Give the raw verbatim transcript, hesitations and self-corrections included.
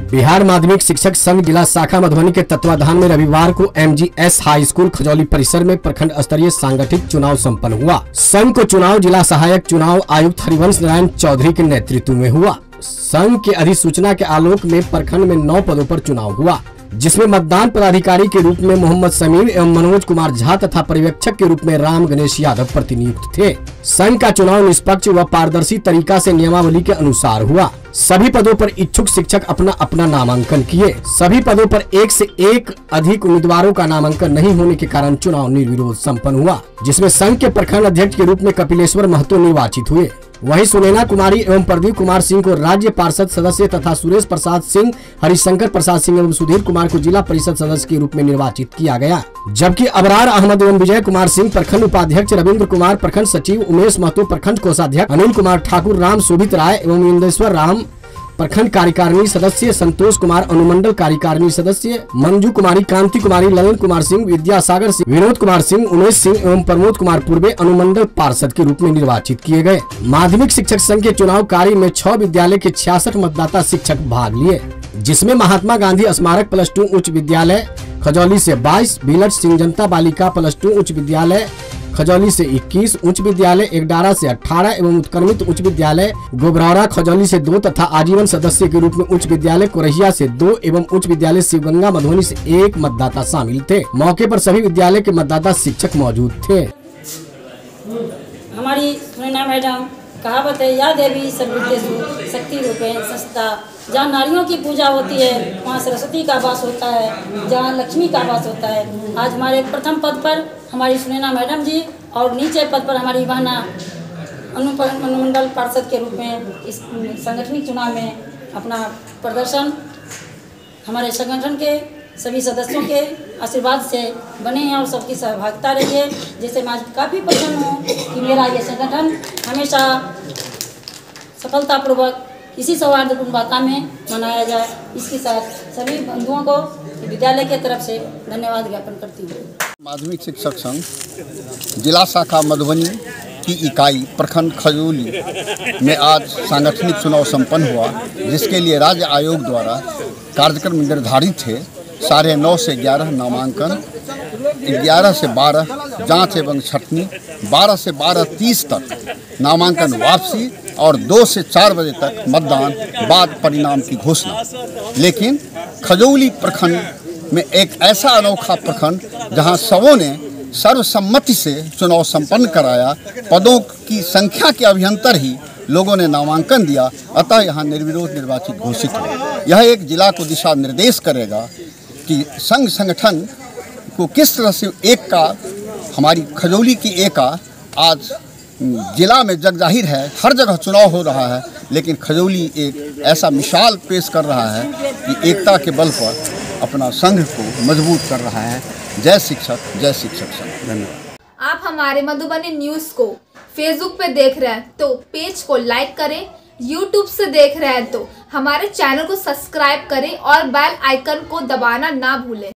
बिहार माध्यमिक शिक्षक संघ जिला शाखा मधुबनी के तत्वाधान में रविवार को एमजीएस हाई स्कूल खजौली परिसर में प्रखंड स्तरीय सांगठनिक चुनाव संपन्न हुआ। संघ को चुनाव जिला सहायक चुनाव आयुक्त हरिवंश नारायण चौधरी के नेतृत्व में हुआ। संघ के अधिसूचना के आलोक में प्रखंड में नौ पदों पर चुनाव हुआ, जिसमें मतदान पदाधिकारी के रूप में मोहम्मद समीर एवं मनोज कुमार झा तथा पर्यवेक्षक के रूप में राम गणेश यादव प्रतिनियुक्त थे। संघ का चुनाव निष्पक्ष व पारदर्शी तरीका से नियमावली के अनुसार हुआ। सभी पदों पर इच्छुक शिक्षक अपना अपना नामांकन किए। सभी पदों पर एक से एक अधिक उम्मीदवारों का नामांकन नहीं होने के कारण चुनाव निर्विरोध संपन्न हुआ, जिसमें संघ के प्रखंड अध्यक्ष के रूप में कपिलेश्वर महतो निर्वाचित हुए। वहीं सुनैना कुमारी एवं प्रदीप कुमार सिंह को राज्य पार्षद सदस्य तथा सुरेश प्रसाद सिंह, हरिशंकर प्रसाद सिंह एवं सुधीर कुमार को जिला परिषद सदस्य के रूप में निर्वाचित किया गया। जबकि अबरार अहमद एवं विजय कुमार सिंह प्रखंड उपाध्यक्ष, रविंद्र कुमार प्रखंड सचिव, उमेश महतो प्रखंड कोषाध्यक्ष, अनिल कुमार ठाकुर, राम शोभित राय एवं इंदेश्वर राम प्रखंड कार्यकारिणी सदस्य, संतोष कुमार अनुमंडल कार्यकारिणी सदस्य, मंजू कुमारी, कांति कुमारी, ललन कुमार सिंह, विद्यासागर सिंह, विनोद कुमार सिंह, उमेश सिंह एवं प्रमोद कुमार पूर्वे अनुमंडल पार्षद के रूप में निर्वाचित किए गए। माध्यमिक शिक्षक संघ के चुनाव कार्य में छह विद्यालय के छियासठ मतदाता शिक्षक भाग लिए, जिसमें महात्मा गांधी स्मारक प्लस टू उच्च विद्यालय खजौली से बाईस, बिलट सिंह जनता बालिका प्लस टू उच्च विद्यालय खजौली से इक्कीस, उच्च विद्यालय एकडारा से अठारह एवं उत्क्रमित उच्च विद्यालय गोबरौरा खजौली से दो तथा आजीवन सदस्य के रूप में उच्च विद्यालय कोरहिया से दो एवं उच्च विद्यालय शिवगंगा मधुबनी से एक मतदाता शामिल थे। मौके पर सभी विद्यालय के मतदाता शिक्षक मौजूद थे। हमारी सुनैना मैडम कहावत है, या देवी सर्वविद्येषु शक्ति रूपेण संस्था। जहाँ नारियों की पूजा होती है वहाँ सरस्वती का वास होता है, जहाँ लक्ष्मी का वास होता है। आज हमारे प्रथम पद पर हमारी सुनैना मैडम जी और नीचे पद पर हमारी बहना अनुमंडल पार्षद के रूप में इस सांगठनिक चुनाव में अपना प्रदर्शन हमारे संगठन के सभी सदस्यों के आशीर्वाद से बने हैं और सबकी सहभागिता रही है। जैसे मैं आज काफ़ी प्रसन्न हूँ कि मेरा ये संगठन हमेशा सफलतापूर्वक इसी सौहार्दपूर्ण वातावरण में मनाया जाए। इसके साथ सभी बंधुओं को विद्यालय के तरफ से धन्यवाद ज्ञापन करती हूँ। माध्यमिक शिक्षक संघ जिला शाखा मधुबनी की इकाई प्रखंड खजौली में आज सांगठनिक चुनाव संपन्न हुआ, जिसके लिए राज्य आयोग द्वारा कार्यक्रम निर्धारित थे। साढ़े नौ से ग्यारह नामांकन, ग्यारह से बारह जांच एवं छटनी, बारह से बारह तीस तक नामांकन वापसी और दो से चार बजे तक मतदान बाद परिणाम की घोषणा। लेकिन खजौली प्रखंड में एक ऐसा अनोखा प्रखंड जहां सबों ने सर्वसम्मति से चुनाव संपन्न कराया। पदों की संख्या के अभ्यंतर ही लोगों ने नामांकन दिया, अतः यहाँ निर्विरोध निर्वाचित घोषित हुआ। यह एक जिला को दिशा निर्देश करेगा कि संघ संगठन को किस तरह से एक का, हमारी खजौली की एका आज जिला में जग जाहिर है। हर जगह चुनाव हो रहा है, लेकिन खजौली एक ऐसा मिसाल पेश कर रहा है कि एकता के बल पर अपना संघ को मजबूत कर रहा है। जय शिक्षक, जय शिक्षक संघ। धन्यवाद। आप हमारे मधुबनी न्यूज़ को फेसबुक पे देख रहे हैं तो पेज को लाइक करें, यूट्यूब से देख रहे हैं तो हमारे चैनल को सब्सक्राइब करें और बेल आइकन को दबाना ना भूलें।